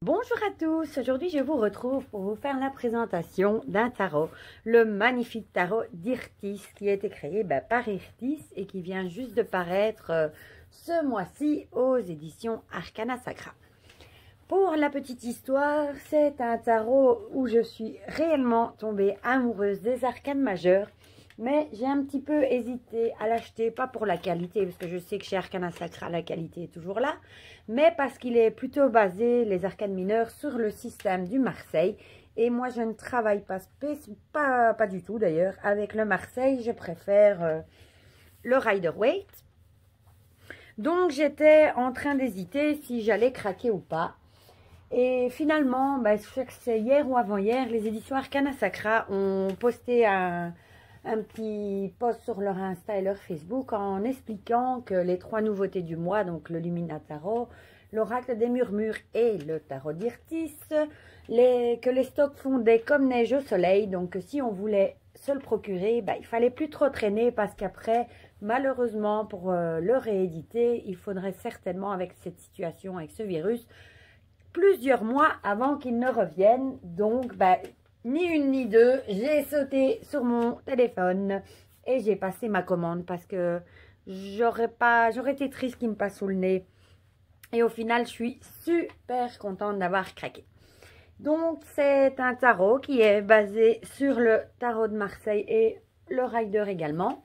Bonjour à tous, aujourd'hui je vous retrouve pour vous faire la présentation d'un tarot, le magnifique tarot d'Irtis qui a été créé par Irtis et qui vient juste de paraître ce mois-ci aux éditions Arcana Sacra. Pour la petite histoire, c'est un tarot où je suis réellement tombée amoureuse des arcanes majeures, mais j'ai un petit peu hésité à l'acheter, pas pour la qualité, parce que je sais que chez Arcana Sacra, la qualité est toujours là, mais parce qu'il est plutôt basé, les arcanes mineures, sur le système du Marseille. Et moi, je ne travaille pas du tout d'ailleurs, avec le Marseille, je préfère le Rider-Waite. Donc, j'étais en train d'hésiter si j'allais craquer ou pas. Et finalement, je crois que c'est hier ou avant-hier, les éditions Arcana Sacra ont posté un petit post sur leur Insta et leur Facebook en expliquant que les 3 nouveautés du mois, donc le Lumina Tarot, l'Oracle des Murmures et le Tarot d'Irtis, que les stocks fondaient comme neige au soleil. Donc si on voulait se le procurer, il fallait plus trop traîner parce qu'après, malheureusement, pour le rééditer, il faudrait certainement, avec cette situation, avec ce virus, plusieurs mois avant qu'il ne revienne. Donc, ni une ni deux, j'ai sauté sur mon téléphone et j'ai passé ma commande parce que j'aurais été triste qu'il me passe sous le nez. Et au final, je suis super contente d'avoir craqué. Donc, c'est un tarot qui est basé sur le tarot de Marseille et le Rider également.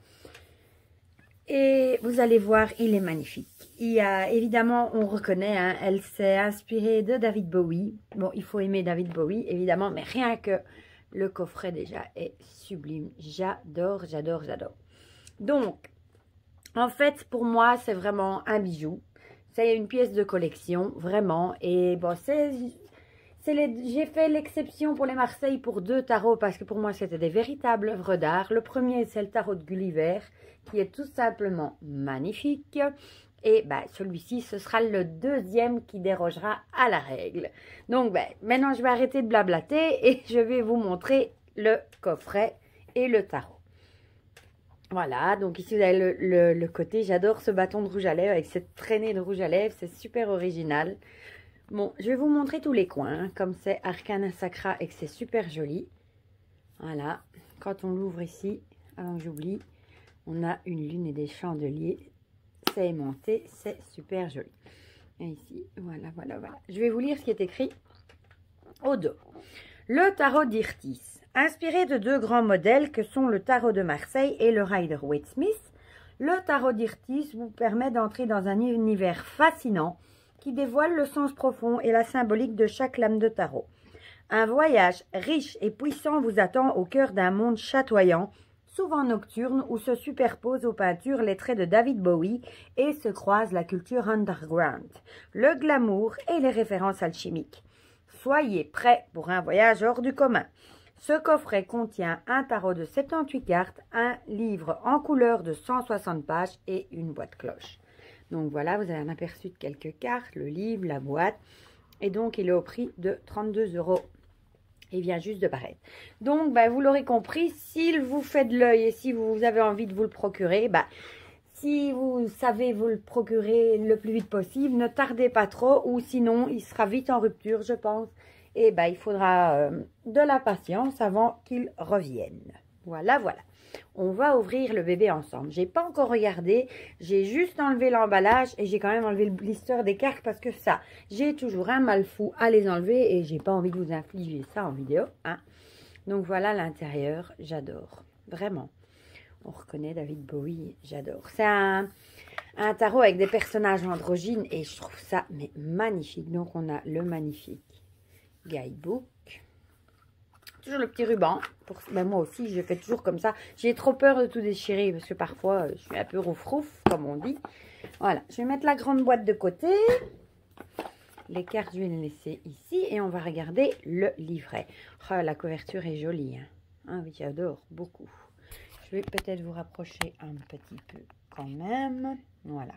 Et vous allez voir, il est magnifique. Il y a, évidemment, on reconnaît, elle s'est inspirée de David Bowie. Bon, il faut aimer David Bowie, évidemment, mais rien que le coffret déjà est sublime. J'adore, j'adore, j'adore. Donc, en fait, pour moi, c'est vraiment un bijou. C'est une pièce de collection, vraiment. Et bon, j'ai fait l'exception pour les Marseille pour 2 tarots parce que pour moi, c'était des véritables œuvres d'art. Le premier, c'est le tarot de Gulliver, qui est tout simplement magnifique. Et celui-ci, ce sera le deuxième qui dérogera à la règle. Donc, maintenant, je vais arrêter de blablater et je vais vous montrer le coffret et le tarot. Voilà, donc ici, vous avez le côté. J'adore ce bâton de rouge à lèvres avec cette traînée de rouge à lèvres. C'est super original. Bon, je vais vous montrer tous les coins, comme c'est Arcana Sacra et que c'est super joli. Voilà, quand on l'ouvre ici, avant que j'oublie, on a une lune et des chandeliers. C'est aimanté, c'est super joli. Et ici, voilà, voilà, voilà. Je vais vous lire ce qui est écrit au dos. Le tarot d'Irtis, inspiré de 2 grands modèles que sont le tarot de Marseille et le Rider-Waite-Smith, le tarot d'Irtis vous permet d'entrer dans un univers fascinant qui dévoile le sens profond et la symbolique de chaque lame de tarot. Un voyage riche et puissant vous attend au cœur d'un monde chatoyant, souvent nocturne, où se superposent aux peintures les traits de David Bowie et se croisent la culture underground, le glamour et les références alchimiques. Soyez prêts pour un voyage hors du commun. Ce coffret contient un tarot de 78 cartes, un livre en couleur de 160 pages et une boîte cloche. Donc voilà, vous avez un aperçu de quelques cartes, le livre, la boîte. Et donc, il est au prix de 32 €. Il vient juste de paraître. Donc, vous l'aurez compris, s'il vous fait de l'œil et si vous avez envie de vous le procurer, si vous savez vous le procurer le plus vite possible, ne tardez pas trop ou sinon, il sera vite en rupture, je pense. Et il faudra de la patience avant qu'il revienne. Voilà, voilà. On va ouvrir le bébé ensemble. J'ai pas encore regardé. J'ai juste enlevé l'emballage et j'ai quand même enlevé le blister des cartes parce que ça, j'ai toujours un mal fou à les enlever et j'ai pas envie de vous infliger ça en vidéo. Donc voilà l'intérieur. J'adore. Vraiment. On reconnaît David Bowie. J'adore. C'est un tarot avec des personnages androgynes et je trouve ça magnifique. Donc on a le magnifique guidebook. Toujours le petit ruban. Moi aussi, je fais toujours comme ça. J'ai trop peur de tout déchirer parce que parfois, je suis un peu rouf-rouf, comme on dit. Voilà, je vais mettre la grande boîte de côté. Les cartes, je vais les laisser ici. Et on va regarder le livret. Oh, la couverture est jolie. Oui, j'adore beaucoup. Je vais peut-être vous rapprocher un petit peu quand même. Voilà.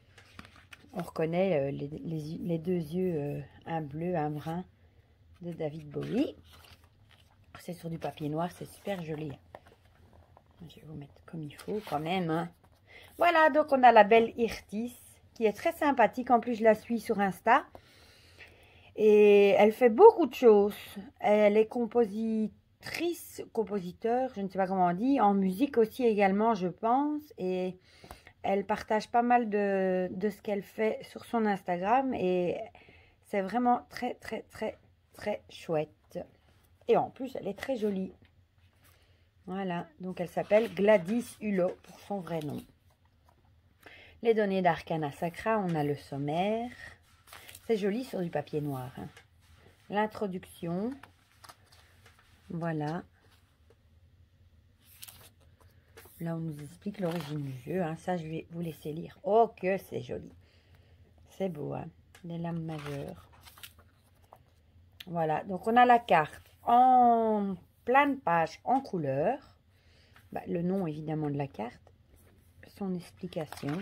On reconnaît les 2 yeux, un bleu, un brun de David Bowie. C'est sur du papier noir, c'est super joli. Je vais vous mettre comme il faut quand même. Voilà, donc on a la belle Irtis qui est très sympathique. En plus, je la suis sur Insta. Et elle fait beaucoup de choses. Elle est compositrice, compositeur, je ne sais pas comment on dit, en musique aussi également, je pense. Et elle partage pas mal de ce qu'elle fait sur son Instagram. Et c'est vraiment très, très, très, très chouette. Et en plus, elle est très jolie. Voilà, donc elle s'appelle Gladys Hulot pour son vrai nom. Les données d'Arcana Sacra, on a le sommaire. C'est joli sur du papier noir. Hein. L'introduction. Voilà. Là, on nous explique l'origine du jeu. Hein. Ça, je vais vous laisser lire. Oh, que c'est joli. C'est beau, hein. Les lames majeures. Voilà, donc on a la carte en plein de pages en couleur. Bah, le nom, évidemment, de la carte. Son explication.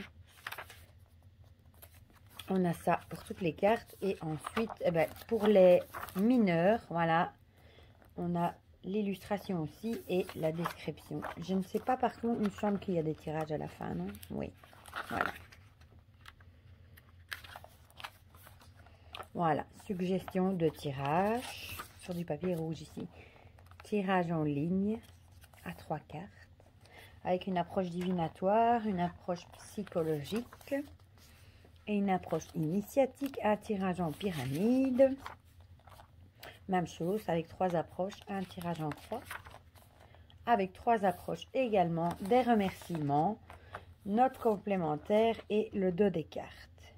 On a ça pour toutes les cartes. Et ensuite, eh ben, pour les mineurs, voilà, on a l'illustration aussi et la description. Je ne sais pas, par contre, il me semble qu'il y a des tirages à la fin, non? Oui, voilà. Voilà, suggestion de tirage sur du papier rouge ici. Tirage en ligne à 3 cartes. Avec une approche divinatoire, une approche psychologique et une approche initiatique, un tirage en pyramide. Même chose avec 3 approches, un tirage en croix. Avec 3 approches également, des remerciements, notes complémentaires et le dos des cartes.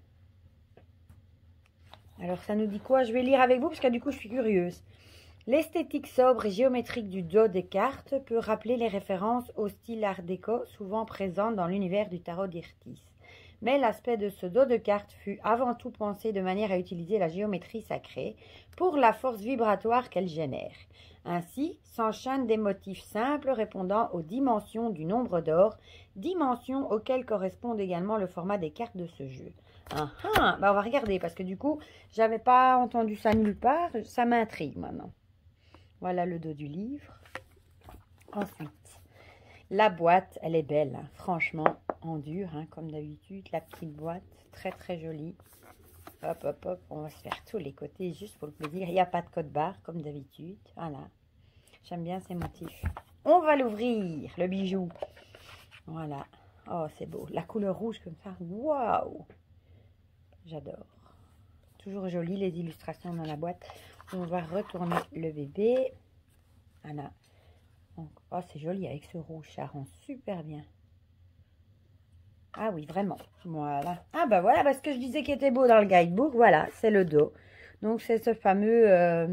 Alors ça nous dit quoi? Je vais lire avec vous parce que du coup je suis curieuse. L'esthétique sobre et géométrique du dos des cartes peut rappeler les références au style art déco souvent présentes dans l'univers du tarot d'Irtis. Mais l'aspect de ce dos de cartes fut avant tout pensé de manière à utiliser la géométrie sacrée pour la force vibratoire qu'elle génère. Ainsi, s'enchaînent des motifs simples répondant aux dimensions du nombre d'or, dimensions auxquelles correspond également le format des cartes de ce jeu. Bah on va regarder parce que du coup, j'avais pas entendu ça nulle part, ça m'intrigue maintenant. Voilà le dos du livre. Ensuite, la boîte, elle est belle, hein, franchement, en dur, hein, comme d'habitude. La petite boîte, très très jolie. Hop, hop, hop, on va se faire tous les côtés juste pour le plaisir. Il n'y a pas de code barre, comme d'habitude. Voilà, j'aime bien ces motifs. On va l'ouvrir, le bijou. Voilà, oh c'est beau. La couleur rouge comme ça, waouh, j'adore. Toujours joli les illustrations dans la boîte. On va retourner le bébé. Voilà. Donc, oh, c'est joli avec ce rouge. Ça rend super bien. Ah oui, vraiment. Voilà. Ah bah voilà, parce que je disais qu'il était beau dans le guidebook. Voilà, c'est le dos. Donc, c'est ce fameux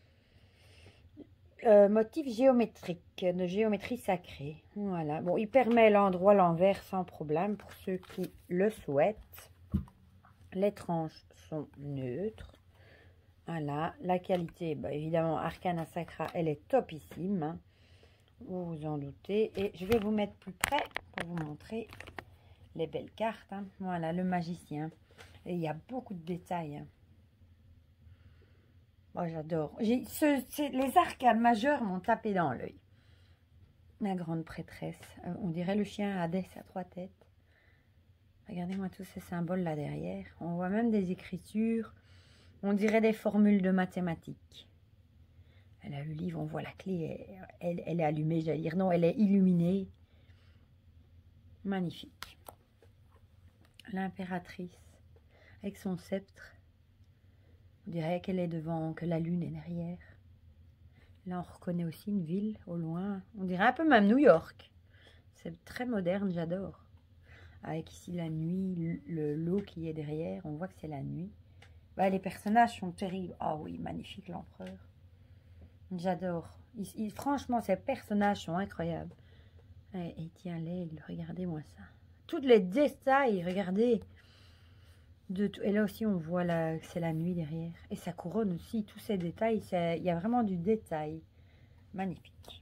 motif géométrique, de géométrie sacrée. Voilà. Bon, il permet l'endroit, l'envers sans problème pour ceux qui le souhaitent. Les tranches sont neutres. Voilà, la qualité, bah, évidemment, Arcana Sacra, elle est topissime, hein, vous vous en doutez. Et je vais vous mettre plus près pour vous montrer les belles cartes. Hein. Voilà, le magicien. Et il y a beaucoup de détails. Hein. Oh, j'adore. Les arcanes majeures m'ont tapé dans l'œil. La grande prêtresse. On dirait le chien Hadès à 3 têtes. Regardez-moi tous ces symboles là derrière. On voit même des écritures. On dirait des formules de mathématiques. Elle a le livre, on voit la clé. Elle est allumée, j'allais dire. Non, elle est illuminée. Magnifique. L'impératrice, avec son sceptre. On dirait qu'elle est devant, que la lune est derrière. Là, on reconnaît aussi une ville au loin. On dirait un peu même New York. C'est très moderne, j'adore. Avec ici la nuit, l'eau qui est derrière. On voit que c'est la nuit. Bah, les personnages sont terribles. Ah oui, magnifique l'empereur. J'adore. Franchement, ces personnages sont incroyables. Et tiens, l'aigle, regardez-moi ça. Tous les détails, regardez. Et là aussi, on voit que c'est la nuit derrière. Et sa couronne aussi, tous ces détails. Il y a vraiment du détail. Magnifique.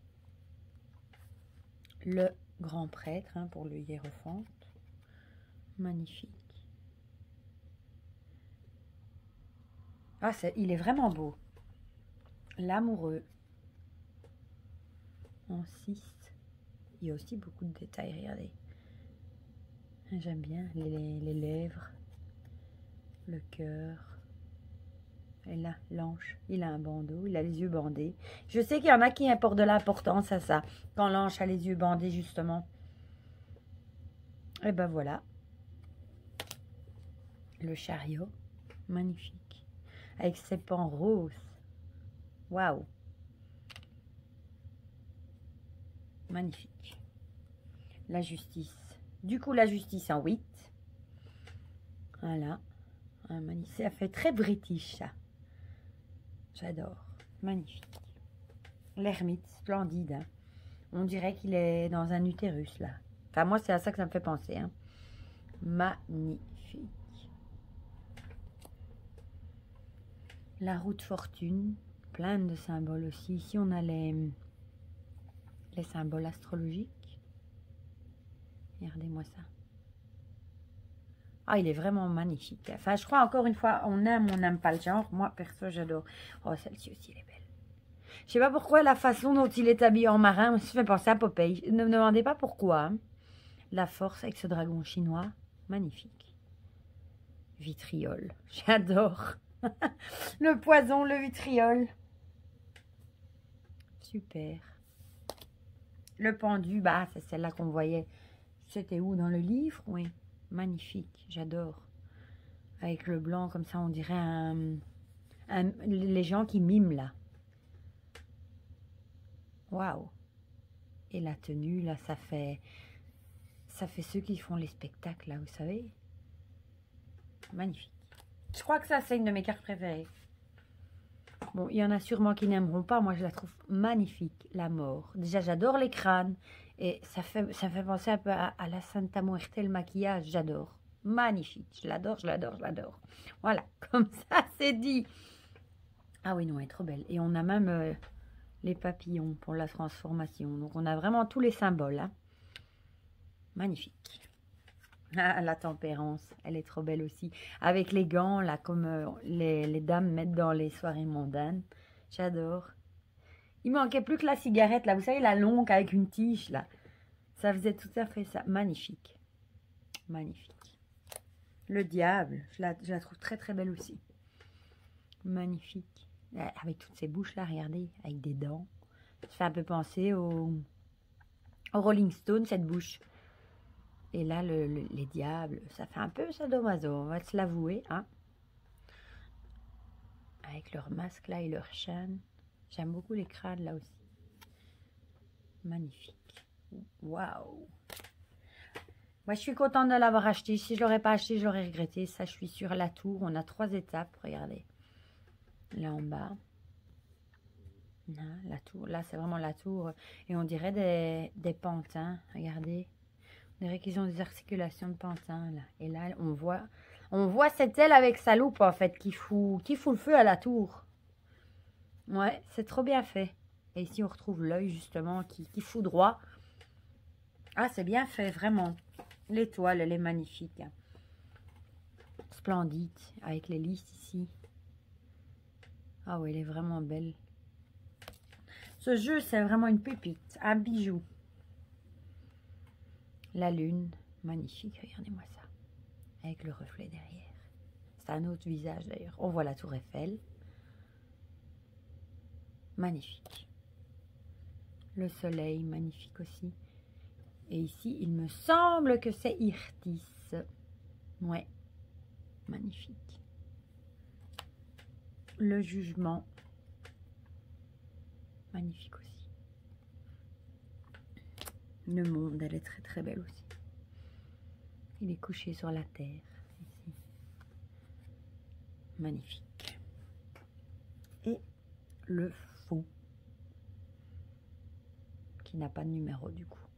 Le grand prêtre, hein, pour le hiérophante. Magnifique. Ah, il est vraiment beau. L'amoureux. En 6. Il y a aussi beaucoup de détails, regardez. J'aime bien les lèvres, le cœur, Et là, l'ange, il a un bandeau, il a les yeux bandés. Je sais qu'il y en a qui apportent de l'importance à ça, quand l'ange a les yeux bandés, justement. Et ben voilà. Le chariot, magnifique. Avec ses pans roses. Waouh. Magnifique. La justice. Du coup, la justice en 8. Voilà. Ça fait très british, ça. J'adore. Magnifique. L'ermite, splendide. Hein. On dirait qu'il est dans un utérus, là. Enfin, moi, c'est à ça que ça me fait penser. Hein. Magnifique. La roue de fortune. Plein de symboles aussi. Ici, on a les symboles astrologiques. Regardez-moi ça. Ah, il est vraiment magnifique. Enfin, je crois encore une fois, on n'aime pas le genre. Moi, perso, j'adore. Oh, celle-ci aussi, elle est belle. Je sais pas pourquoi la façon dont il est habillé en marin me fait penser à Popeye. Ne me demandez pas pourquoi. Hein. La force avec ce dragon chinois. Magnifique. Vitriol. J'adore. Le poison, le vitriol. Super. Le pendu, bah, c'est celle-là qu'on voyait. C'était où dans le livre? Oui. Magnifique, j'adore. Avec le blanc, comme ça, on dirait les gens qui miment, là. Waouh. Et la tenue, là, ça fait ceux qui font les spectacles, là, vous savez. Magnifique. Je crois que ça, c'est une de mes cartes préférées. Bon, il y en a sûrement qui n'aimeront pas. Moi, je la trouve magnifique, la mort. Déjà, j'adore les crânes. Et ça fait penser un peu à la Santa Muerte, le maquillage. J'adore. Magnifique. Je l'adore, je l'adore, je l'adore. Voilà, comme ça, c'est dit. Ah oui, non, elle est trop belle. Et on a même les papillons pour la transformation. Donc, on a vraiment tous les symboles. Hein. Magnifique. Ah, la tempérance, elle est trop belle aussi. Avec les gants, là, comme les dames mettent dans les soirées mondaines. J'adore. Il manquait plus que la cigarette, là. Vous savez, la longue avec une tige, là. Ça faisait tout à fait ça. Magnifique. Magnifique. Le diable, je la trouve très, très belle aussi. Magnifique. Avec toutes ces bouches, là, regardez, avec des dents. Ça fait un peu penser au Rolling Stone, cette bouche. Et là, les diables, ça fait un peu sadomaso, on va se l'avouer. Hein. Avec leur masque là et leur chaîne. J'aime beaucoup les crânes là aussi. Magnifique. Waouh. Moi, je suis contente de l'avoir acheté. Si je ne l'aurais pas acheté, je l'aurais regretté. Ça, je suis sur la tour. On a 3 étapes, regardez. Là en bas. Là, la tour. Là, c'est vraiment la tour. Et on dirait des pantins. Regardez. On dirait qu'ils ont des articulations de pantin, là. Et là, on voit cette aile avec sa loupe, en fait, qui fout le feu à la tour. Ouais, c'est trop bien fait. Et ici, on retrouve l'œil, justement, qui fout droit. Ah, c'est bien fait, vraiment. L'étoile, elle est magnifique. Hein. Splendide, avec les listes ici. Ah oui, elle est vraiment belle. Ce jeu, c'est vraiment une pépite, un bijou. La lune, magnifique, regardez-moi ça. Avec le reflet derrière. C'est un autre visage d'ailleurs. On voit la tour Eiffel. Magnifique. Le soleil, magnifique aussi. Et ici, il me semble que c'est Irtis. Ouais, magnifique. Le jugement. Magnifique aussi. Le monde, elle est très très belle aussi. Il est couché sur la terre, ici. Magnifique. Et le fou, qui n'a pas de numéro du coup.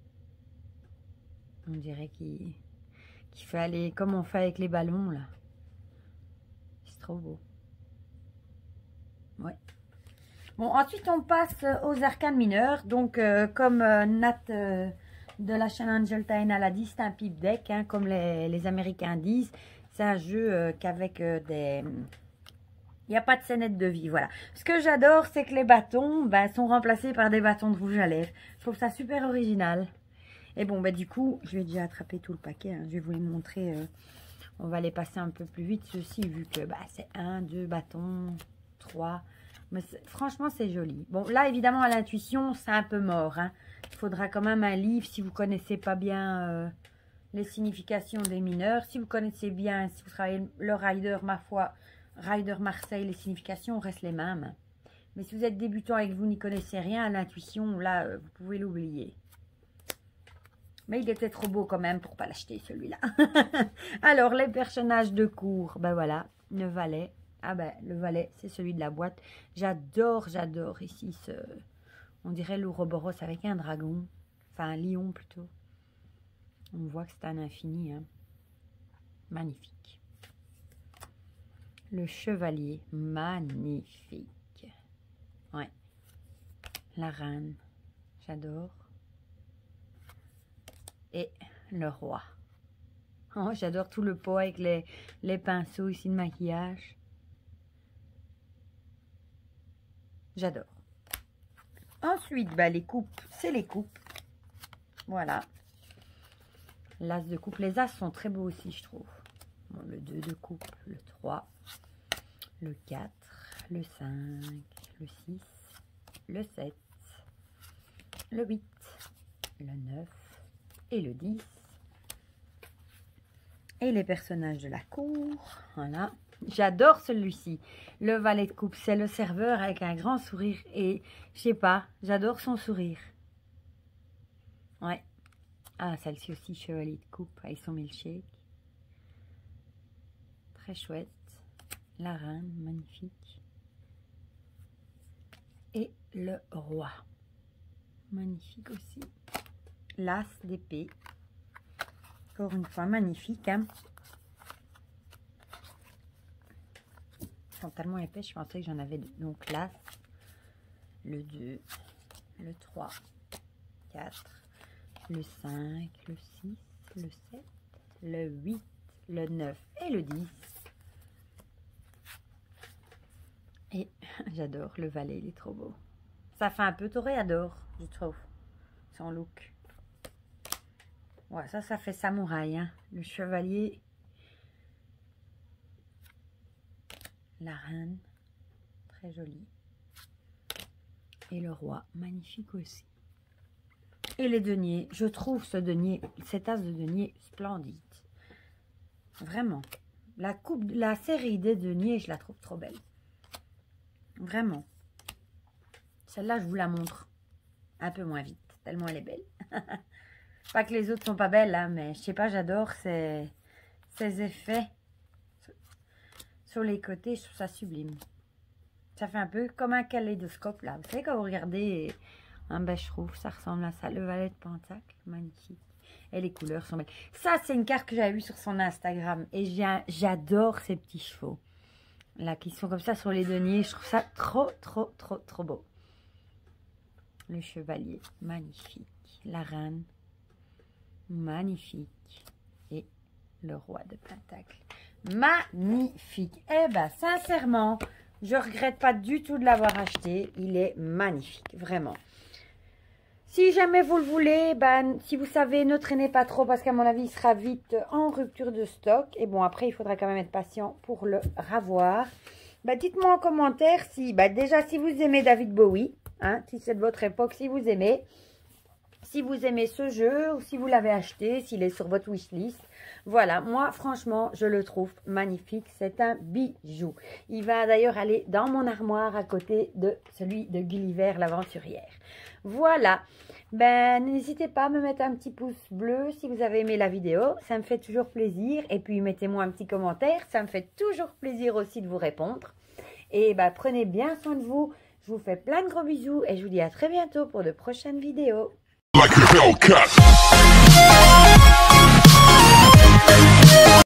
On dirait qu'il fait aller comme on fait avec les ballons là. C'est trop beau. Ouais. Bon, ensuite on passe aux arcanes mineurs. Donc comme Nat de la chaîne Angel Taina l'a dit, c'est un pipe deck, hein, comme les Américains disent. C'est un jeu qu'avec des... Il n'y a pas de scénette de vie, voilà. Ce que j'adore, c'est que les bâtons sont remplacés par des bâtons de rouge à lèvres. Je trouve ça super original. Et bon, du coup, je vais déjà attraper tout le paquet. Hein. Je vais vous les montrer On va les passer un peu plus vite, ceux-ci, vu que bah, c'est 1, 2 bâtons, 3. Mais franchement, c'est joli. Bon, là, évidemment, à l'intuition, c'est un peu mort. Hein. Il faudra quand même un livre si vous connaissez pas bien les significations des mineurs. Si vous connaissez bien, si vous travaillez le rider, ma foi, rider Marseille, les significations restent les mêmes. Mais si vous êtes débutant et que vous n'y connaissez rien à l'intuition, là, vous pouvez l'oublier. Mais il était trop beau quand même pour pas l'acheter, celui-là. Alors, les personnages de cour, ben voilà, le valet. Ah ben, le valet, c'est celui de la boîte. J'adore ici ce... On dirait l'Ouroboros avec un dragon. Enfin, un lion plutôt. On voit que c'est un infini. Hein. Magnifique. Le chevalier, magnifique. Ouais. La reine, j'adore. Et le roi. Oh, j'adore tout le pot avec les pinceaux ici de maquillage. J'adore. Ensuite, bah, les coupes, c'est les coupes. Voilà. L'as de coupe. Les as sont très beaux aussi, je trouve. Bon, le 2 de coupe, le 3, le 4, le 5, le 6, le 7, le 8, le 9 et le 10. Et les personnages de la cour. Voilà. J'adore celui-ci. Le valet de coupe, c'est le serveur avec un grand sourire. Et je sais pas, j'adore son sourire. Ouais. Ah, celle-ci aussi, chevalier de coupe avec son milkshake. Très chouette. La reine, magnifique. Et le roi. Magnifique aussi. L'as d'épée. Encore une fois, magnifique. Hein. Ils sont tellement épais, je pensais que j'en avais deux. Donc l'as, le 2, le 3, 4, le 5, le 6, le 7, le 8, le 9 et le 10. Et j'adore le valet, il est trop beau. Ça fait un peu toréador, je trouve, son look. Ouais, ça fait samouraï, hein. Le chevalier, la reine, très jolie. Et le roi, magnifique aussi. Et les deniers, je trouve ce denier, cet as de denier splendide. Vraiment. La série des deniers, je la trouve trop belle. Vraiment. Celle-là, je vous la montre un peu moins vite, tellement elle est belle. Pas que les autres sont pas belles, hein, mais je sais pas, j'adore ces effets sur les côtés, je trouve ça sublime. Ça fait un peu comme un kaléidoscope, là. Vous savez, quand vous regardez, hein, ben, je trouve ça ressemble à ça. Le valet de pentacle, magnifique. Et les couleurs sont belles. Ça, c'est une carte que j'avais vue sur son Instagram. Et j'adore ces petits chevaux. Là, qui sont comme ça sur les deniers. Je trouve ça trop beau. Le chevalier, magnifique. La reine, magnifique. Et le roi de pentacle, magnifique. Eh ben, sincèrement, je regrette pas du tout de l'avoir acheté. Il est magnifique, vraiment. Si jamais vous le voulez, ben, si vous savez, ne traînez pas trop parce qu'à mon avis, il sera vite en rupture de stock. Et bon, après, il faudra quand même être patient pour le ravoir. Ben, dites-moi en commentaire si, ben, déjà, si vous aimez David Bowie, hein, si c'est de votre époque, si vous aimez ce jeu ou si vous l'avez acheté, s'il est sur votre wishlist. Voilà, moi, franchement, je le trouve magnifique. C'est un bijou. Il va d'ailleurs aller dans mon armoire à côté de celui de Gulliver l'aventurière. Voilà. Ben, n'hésitez pas à me mettre un petit pouce bleu si vous avez aimé la vidéo. Ça me fait toujours plaisir. Et puis, mettez-moi un petit commentaire. Ça me fait toujours plaisir aussi de vous répondre. Et ben, prenez bien soin de vous. Je vous fais plein de gros bisous et je vous dis à très bientôt pour de prochaines vidéos. Like a Hellcat.